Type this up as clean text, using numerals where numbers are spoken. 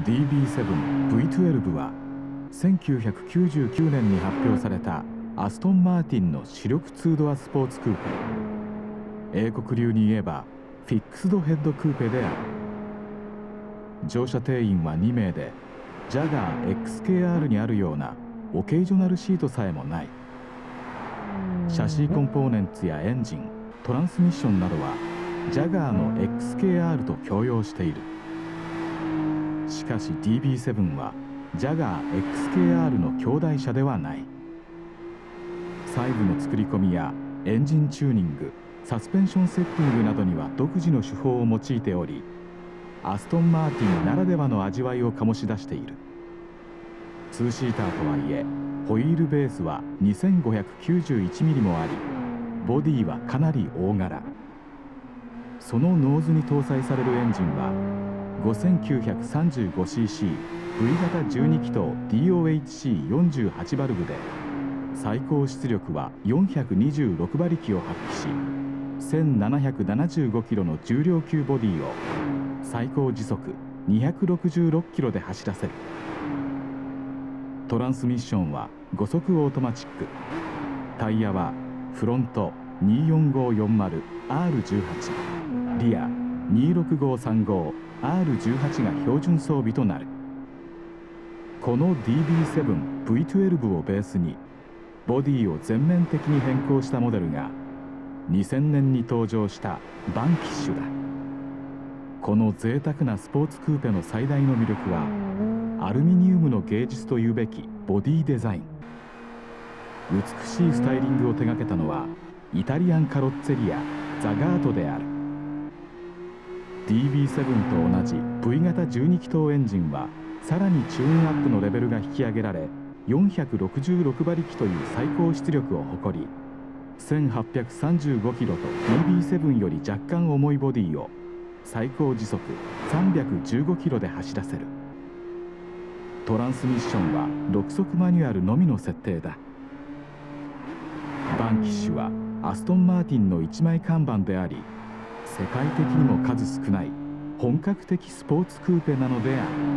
DB7V12 は1999年に発表されたアストンマーティンの主力2ドアスポーツクーペ、英国流に言えばフィックスドヘッドクーペである。乗車定員は2名で、ジャガー XKR にあるようなオケージョナルシートさえもない。シャシーコンポーネンツやエンジン、トランスミッションなどはジャガーの XKR と共用している。しかし DB7 はジャガー XKR の兄弟車ではない。細部の作り込みやエンジンチューニング、サスペンションセッティングなどには独自の手法を用いており、アストンマーティンならではの味わいを醸し出している。2シーターとはいえホイールベースは 2591mm もあり、ボディはかなり大柄。そのノーズに搭載されるエンジンは 5935cc V 型12気筒 DOHC48 バルブで、最高出力は426馬力を発揮し、1775キロの重量級ボディを最高時速266キロで走らせる。トランスミッションは5速オートマチック。タイヤはフロント 24540R18、リア 26535R18 が標準装備となる。この DB7V12 をベースにボディを全面的に変更したモデルが2000年に登場したバンキッシュだ。この贅沢なスポーツクーペの最大の魅力はアルミニウムの芸術というべきボディデザイン。美しいスタイリングを手掛けたのはイタリアンカロッツェリアザガートである。 DB7 と同じ V 型12気筒エンジンはさらにチューンアップのレベルが引き上げられ、466馬力という最高出力を誇り、1835キロと DB7 より若干重いボディを最高時速315キロで走らせる。トランスミッションは6速マニュアルのみの設定だ。バンキッシュはアストンマーティンの一枚看板であり、世界的にも数少ない本格的スポーツクーペなのである。